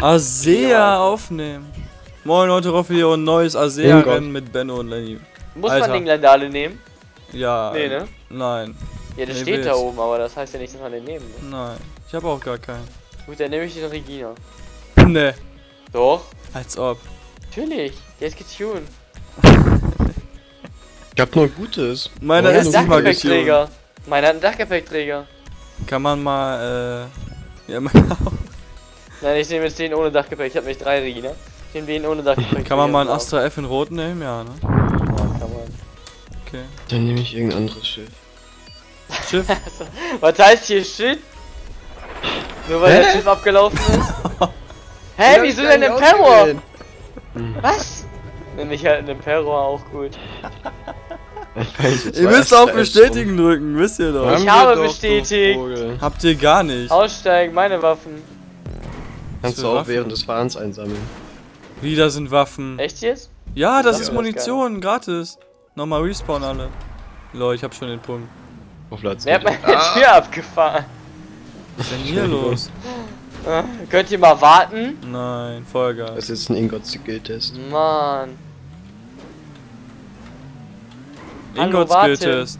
Asea aufnehmen. Moin Leute, Roffi hier und neues Asea-Rennen mit Benno und Lenny. Muss man den Glendale nehmen? Ja. Nee, ne? Nein. Ja, der steht da oben, aber das heißt ja nicht, dass man den nehmen muss. Nein. Ich habe auch gar keinen. Gut, dann nehme ich den Regina. Ne. Doch. Als ob. Natürlich, der ist getuned. Ich hab nur Gutes. Meiner ist nicht mal getuned. Meiner hat einen Dachgepäckträger. Kann man mal, ja, Nein, ich nehme jetzt den ohne Dachgepäck. Ich habe nicht 3 Regina. Ich nehme den ohne Dachgepäck. Kann man mal einen Astra F in Rot nehmen? Ja, ne? Ja, kann man. Okay. Dann nehme ich irgendein anderes Schiff. Schiff? Was heißt hier Shit? Nur weil das Schiff abgelaufen ist? Hä, wieso denn Emperor? Was? Nenn ich halt einen Emperor auch gut. Ihr müsst auf Bestätigen drücken, wisst ihr doch. Ich habe bestätigt. Habt ihr gar nicht. Aussteigen, meine Waffen. Kannst du auch während des Fahrens einsammeln. Wieder sind Waffen. Echt jetzt? Ja, das ist Munition, gratis. Nochmal respawn alle. Lol, ich hab schon den Punkt. Wer hat meine Tür abgefahren? Was ist denn hier los? Könnt ihr mal warten? Nein, Vollgas. Das ist ein Ingot-Skill-Test. Mann. Ingot-Skill-Test.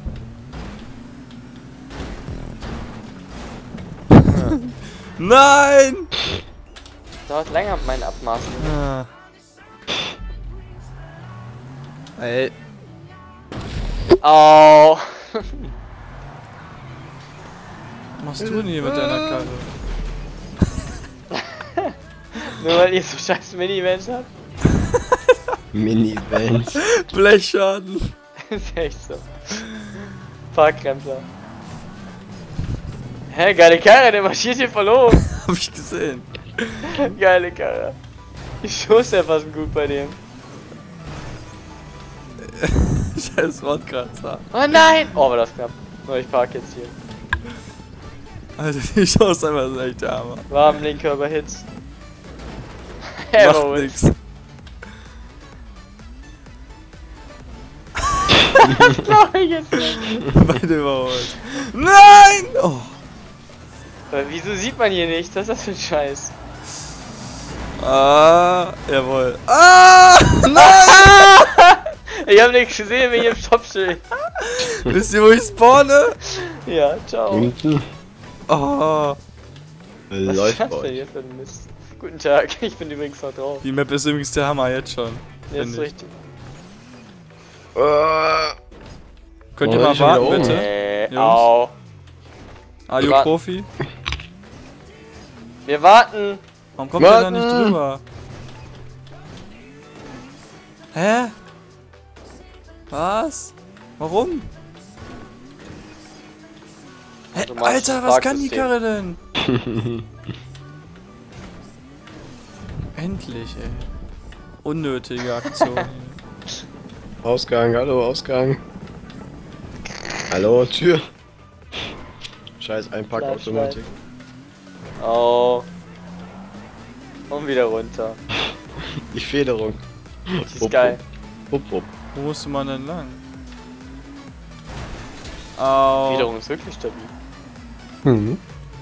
Nein! Dauert länger mit meinen Abmaßen. Ah. Ey. Oh. Was machst du denn hier mit deiner Karre? Nur weil ihr so scheiß Mini-Vans habt? Mini-Vans. Blechschaden. Ist echt so. Fahrkrempler. Hä, geile Karre, der marschiert hier verloren. Hab ich gesehen. Geile Karre. Die Schuss ja fast gut bei dem. Scheiß Wortkratzer. Oh nein! Oh, war das knapp. So, ich park jetzt hier. Alter, die Chance einfach ist echt der Hammer. Warm linker überhitzt. Macht nix. Beide überholt. Nein! Oh. Aber wieso sieht man hier nicht? Was ist das für ein Scheiß? Ah, jawohl. Ah! Nein! Ich hab nichts gesehen wegen dem Stoppschild. Wisst ihr, wo ich spawne? Ja, ciao. Hinten. Oh. Was Läuft ist das bei denn euch. hier für ein Mist? Guten Tag, ich bin übrigens noch drauf. Die Map ist übrigens der Hammer jetzt schon. Jetzt find ich. richtig. Könnt ihr Oh, mal ich bin wieder warten, oben. bitte? Jungs. Au. Are you Warten. Profi? Wir warten. Warum kommt der da nicht drüber? Hä? Was? Warum? Hä, Du meinst Alter, was kann die Parksystem. Karre denn? Endlich, ey. Unnötige Aktion. Ausgang, hallo, Ausgang. Hallo, Tür. Scheiß Einparkautomatik. Oh. Und wieder runter. Die Federung. Die ist geil. Wupp, wupp. Wo musste man denn lang? Au. Federung ist wirklich stabil. Mhm.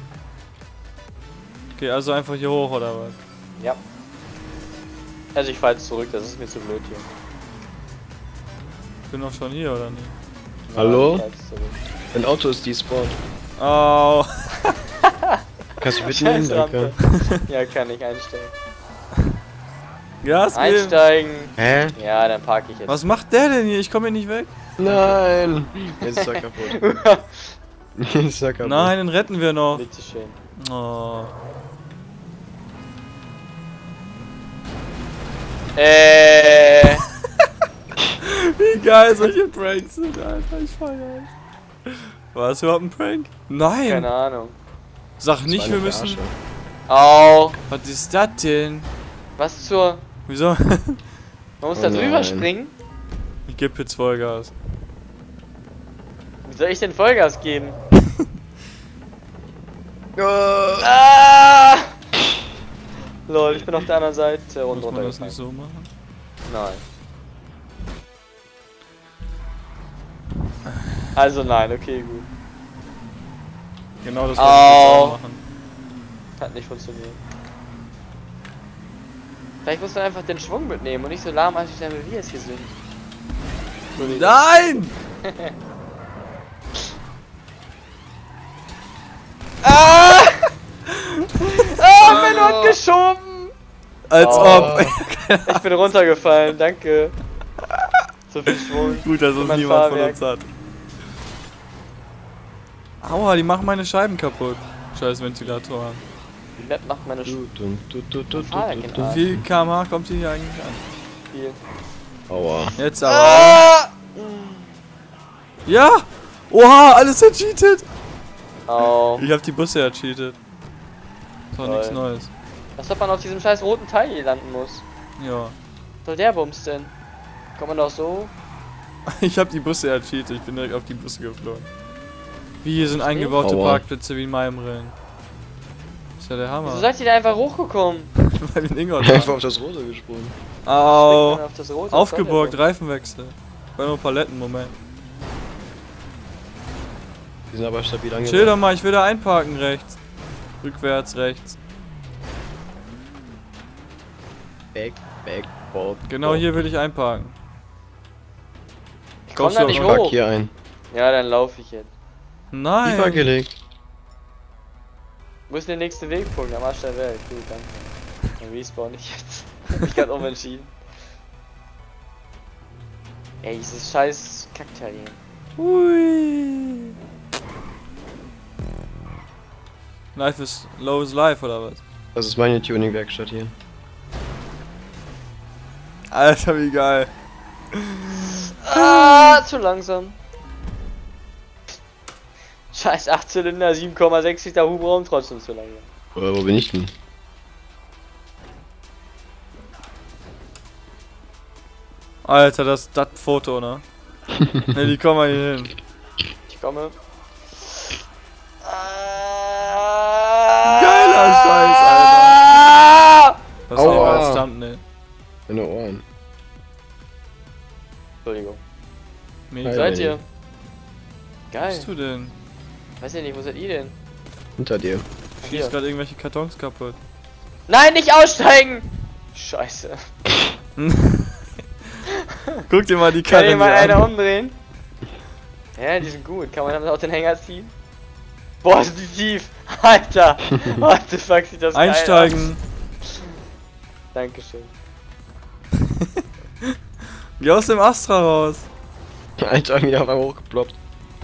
Okay, also einfach hier hoch oder was? Ja. Also ich fahr jetzt zurück, das ist mir zu blöd hier. Ich bin doch schon hier, oder nicht? Hallo? Ich fahr jetzt zurück. Ein Auto ist despawned. Au. Kannst du mitnehmen? Scheiß Danke. Rampe. Ja, kann ich einsteigen. Gas geben. Einsteigen. Hä? Ja, dann park ich jetzt. Was macht der denn hier? Ich komme hier nicht weg. Nein! Jetzt ist er kaputt. Jetzt ist er kaputt. Nein, den retten wir noch. Bitte schön. Oh. Wie geil solche Pranks sind, Alter. Ich feier es. War das überhaupt ein Prank? Nein. Keine Ahnung. Sag Das nicht, war wir eine müssen. Verarsche. Au. Was ist das denn? Was zur... Wieso? Man muss Oh da drüber nein. springen? Ich geb jetzt Vollgas. Wie soll ich denn Vollgas geben? Oh. Ah! Lol, ich bin auf der anderen Seite und Muss man das runtergefallen. nicht so machen? Nein. Also nein, okay, gut. Genau das wollte ich jetzt auch machen. Hat nicht funktioniert. Vielleicht muss man einfach den Schwung mitnehmen und nicht so lahmarschig sein, wie wir es hier sind. Nein! Ah! Ah, Menno hat geschoben! Als ob. Ich bin runtergefallen, danke. So viel Schwung. Gut, dass Für uns mein niemand von Fahrwerk. uns hat. Aua, die machen meine Scheiben kaputt. Scheiß Ventilatoren. Die Map macht meine Fahrwerk in Wie Arsch. viel km/h kommt die hier eigentlich an? Viel. Aua. Jetzt aber. Ah! Ja! Oha, alles ercheatet! Au. Ich hab die Busse ercheatet. Das war nichts Toll. Neues. Als ob man auf diesem scheiß roten Teil hier landen muss. Ja. Was soll der Bums denn? Kommt man doch so? Ich hab die Busse ercheatet, ich bin direkt auf die Busse geflogen. Wie, hier sind eingebaute Aua. Parkplätze wie in meinem Rennen. Ist ja der Wieso Hammer. seid ihr da einfach hochgekommen? Weil wir in Ingolstadt Einfach waren. auf das Rote gesprungen. Springt Au. man auf das rote Aufgeborgt, Sonderbock? Reifenwechsel. War nur Paletten, Moment. Die sind aber stabil angebracht. Chill doch mal, ich will da einparken rechts. Rückwärts, rechts. Back, Bob. Genau hier will ich einparken. Ich komm Kommst da du nicht aber- Park hoch. hier ein. Ja, dann laufe ich jetzt. Nein. Tiefer gelegt. Wo ist der nächste Wegpunkt? Am Arsch der Welt. Gut, danke. Dann respawn ich jetzt. Hab mich grad umentschieden. Ey, dieses scheiß Kackteil hier. Hui. Life is low is life oder was? Das ist meine Tuning-Werkstatt hier. Alter, wie geil. Ah, zu langsam. Scheiß 8 Zylinder, 7,6 Liter Hubraum, trotzdem zu langsam. Wo bin ich denn? Alter, das Foto, ne? Ne, die kommen mal hier hin. Ich komme. Geiler Scheiß, Alter. Was nehmen wir Aua. als Thumbnail? Meine Ohren. Entschuldigung. Mega. Geil. Seid ihr? Was Geil. bist du denn? Weiß ja nicht, wo seid ihr denn? Hinter dir. Schießt Hier. gerade irgendwelche Kartons kaputt. Nein, nicht aussteigen! Scheiße. Guck dir mal die Kann Karre hier mal hier einer an. umdrehen? Ja, die sind gut. Kann man damit auch den Hänger ziehen? Boah, sind die tief. Alter. What the fuck, sieht das geil aus. Einsteigen. Dankeschön. Geh aus dem Astra raus. Alter, wieder auf einmal hochgeploppt.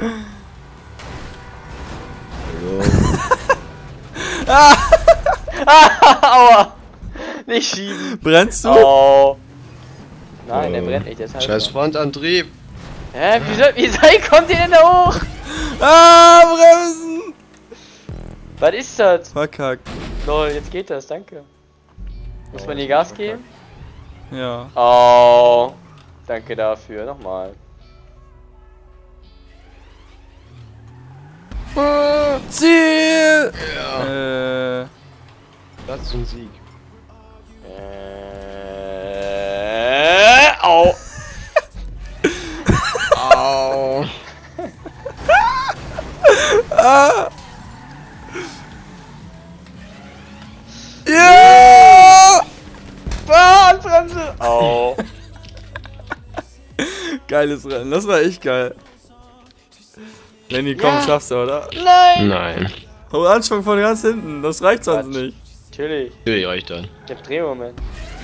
Aua! Nicht schieben. Brennst du? Oh. Nein, der brennt nicht, der ist halt Scheiß Frontantrieb. Hä, wie kommt ihr denn da hoch? Ah, bremsen! Was ist das? Verkackt. Lol, jetzt geht das, danke. Muss man hier Gas geben? Ja. Oh. Danke dafür, nochmal. Ziel! Ja. Platz zum Sieg. Au. Au. Ah! Ja! Bahnbremse! Au. Geiles Rennen, das war echt geil. Lenny, komm, Ja. schaffst du, oder? Nein! Nein. Oh, Anschwung von ganz hinten, das reicht sonst Quatsch. nicht. Natürlich, Natürlich reicht dann. ich hab Drehmoment.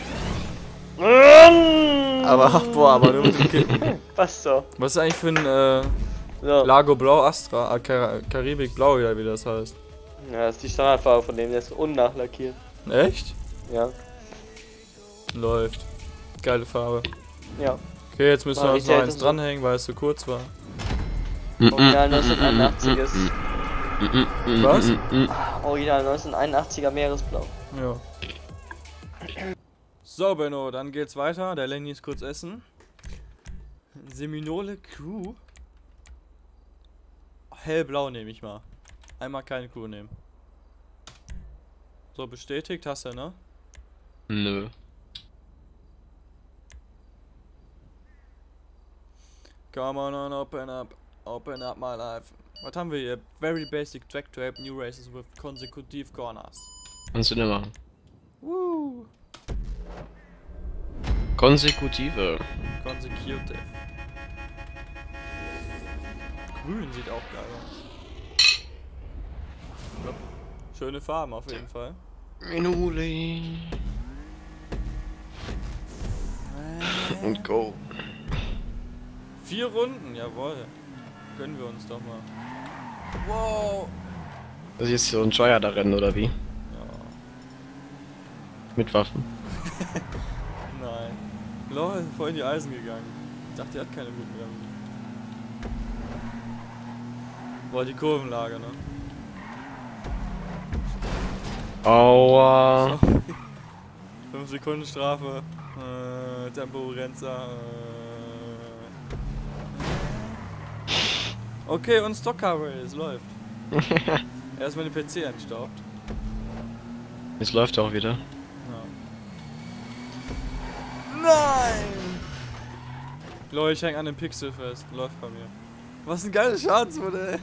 Aber, boah, aber nur mit dem Kippen. Was so? Was ist eigentlich für ein So. Lago Blau Astra? Karibik Blau, ja, wie das heißt. Ja, das ist die Standardfarbe von dem, der ist unnachlackiert. Echt? Ja. Läuft. Geile Farbe. Ja. Okay, jetzt müssen wir War uns noch richtig eins so. dranhängen, weil es so kurz war. Original 1981 ist. Was? Original 1981er Meeresblau. Ja. So, Benno, dann geht's weiter. Der Lenny ist kurz essen. Seminole Crew. Hellblau nehme ich mal. Einmal keine Crew nehmen. So, bestätigt hast du, ne? Nö. Come on, open up. Open up my life. Was haben wir hier? Very basic track to help new races with consecutive corners. Kannst du nicht machen. Woo! Konsekutive. Consecutive. Grün sieht auch geil aus. Schöne Farben auf jeden Fall. Minuli. Und go. 4 Runden, jawohl. Gönnen wir uns doch mal. Wow. Das ist jetzt so ein Tryharder-Rennen oder wie? Ja. Mit Waffen. Nein. Lol, voll in die Eisen gegangen. Ich dachte, er hat keine guten Waffen. Boah, die Kurvenlage, ne? Aua. 5 Sekunden Strafe. Temporenzer. Okay, und Stock-Cover, es läuft. Erstmal den PC entstaubt. Jetzt läuft er auch wieder. Ja. Nein! Leute, ich häng an dem Pixel fest. Läuft bei mir. Was ein geiles Schadensmodell.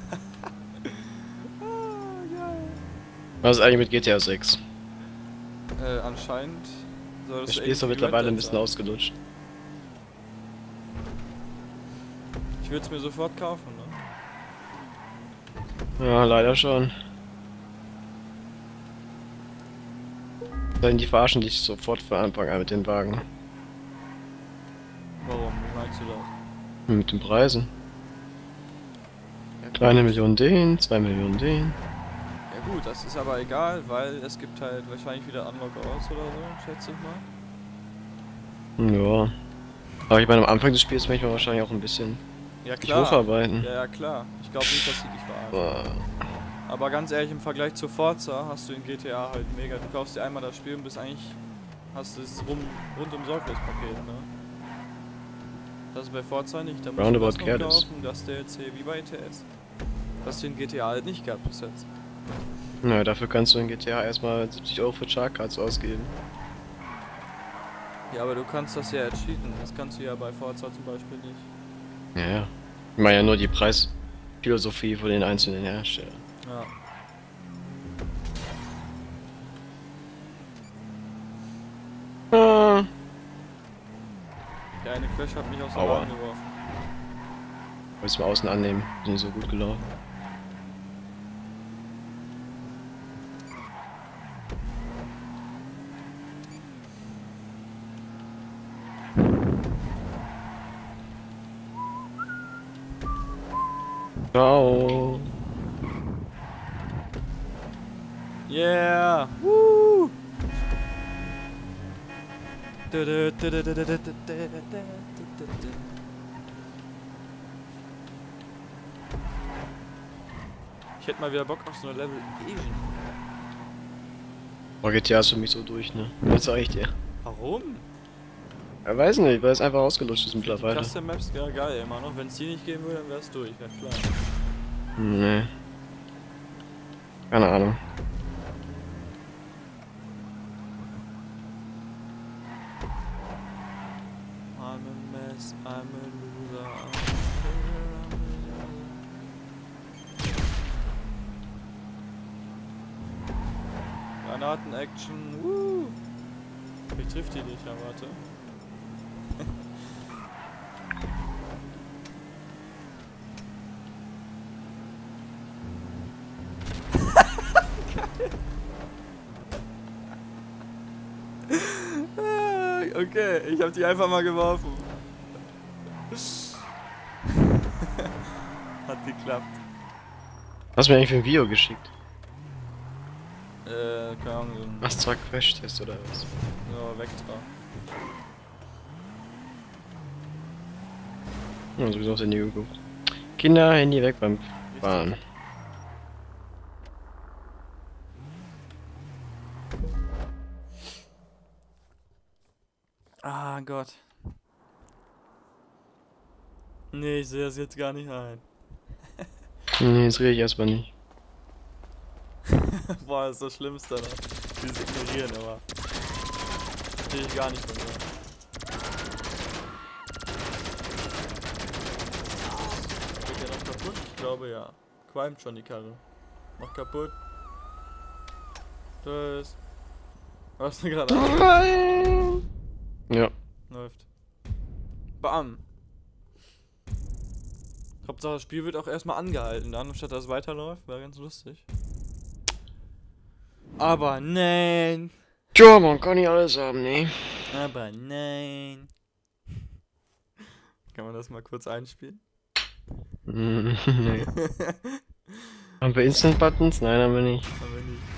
Geil. Was ist eigentlich mit GTA 6? Anscheinend soll das Das Spiel ist doch mittlerweile ein bisschen ausgelutscht. Ich würde es mir sofort kaufen, ne? Ja, leider schon. Sollen die verarschen dich sofort von Anfang an mit den Wagen? Warum? Wie meinst du das? Mit den Preisen. Kleine Million den, 2 Millionen den. Ja gut, das ist aber egal, weil es gibt halt wahrscheinlich wieder Unlock aus oder so, schätze ich mal. Ja. Aber ich meine, am Anfang des Spiels möchte man wahrscheinlich auch ein bisschen Ja sich klar. hocharbeiten. Ja, klar. Ich glaube nicht, dass sie dich verarschen. Aber ganz ehrlich, im Vergleich zu Forza hast du in GTA halt mega. Du kaufst dir einmal das Spiel und bist eigentlich. Hast es rundum sorglos Paket, ne? Das ist bei Forza nicht. Da musst du das noch kaufen, das DLC wie bei ETS. Hast du in GTA halt nicht gehabt bis jetzt. Na, dafür kannst du in GTA erstmal 70 Euro für Chartcards ausgeben. Ja, aber du kannst das ja cheaten. Das kannst du ja bei Forza zum Beispiel nicht. Ja, ja. Ich meine ja nur die Preisphilosophie von den einzelnen Herstellern. Ja. Ah. Der eine Crash hat mich aus der Aua. Bahn geworfen. Wollt's mal außen annehmen, sind so gut gelaufen. Ciao. Yeah! Woo! Ich hätte mal wieder Bock auf so eine Level Asian. Oh, GTA ist für mich so durch, ne? Das sag ich dir. Warum? Ja, weiß nicht, weil es einfach ausgelutscht ist mittlerweile. Custom Maps wäre geil immer noch. Wenn es die nicht geben würde, dann wäre es durch, ja klar. Nee. Keine Ahnung. I'm a mess, I'm a loser. Granaten-Action, woo! Wie trifft die dich, ja, warte. Okay, ich hab die einfach mal geworfen. Hat geklappt. Hast du mir eigentlich für ein Video geschickt? Keine Ahnung, so ein Astra Crash Test oder was? ja, Vectra. Ja, sowieso aufs Handy geguckt. Kinder, Handy weg beim Fahren. Ah Gott. Nee, ich sehe das jetzt gar nicht ein. Nee, das rede ich erstmal nicht. Boah, das ist das Schlimmste, ne? Dieses Ignorieren immer. Verstehe ich gar nicht von mir. Geht der noch kaputt? Ich glaube ja. Qualmt schon die Karre. Noch kaputt. Tschüss. Was denn gerade? Ja. Läuft. Bam. Hauptsache das Spiel wird auch erstmal angehalten, dann statt dass es weiterläuft, wäre ganz lustig. Aber nein. Tja, man kann nicht alles haben, ne? Aber nein. Kann man das mal kurz einspielen? Nee. Haben wir Instant Buttons? Nein, haben wir nicht. Haben wir nicht.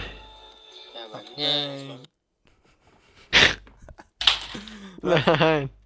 Ja, aber nein. Nein.